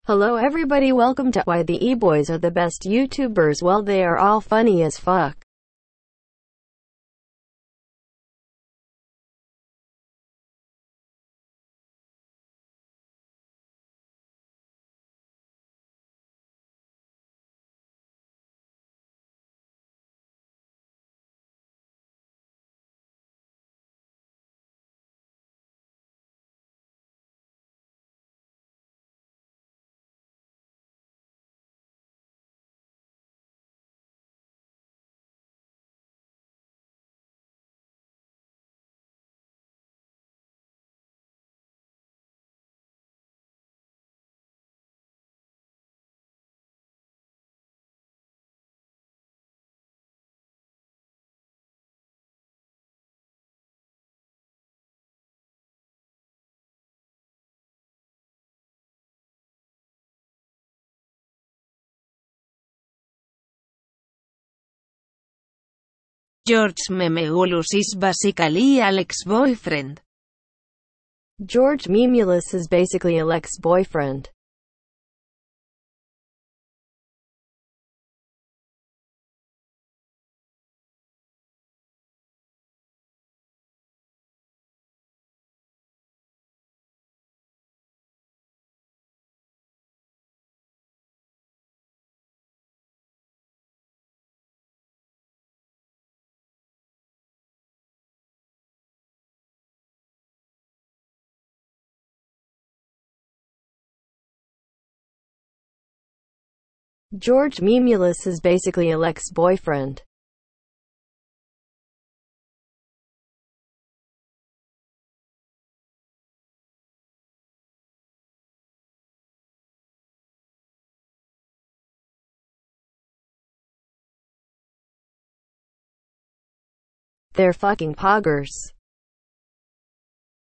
Hello everybody, welcome to Why the E-Boys Are the Best YouTubers. Well, they are all funny as fuck. George Memegulus is basically Alex's boyfriend. George Memulus is basically Alex's boyfriend. George Memulus is basically Alex's boyfriend. They're fucking poggers.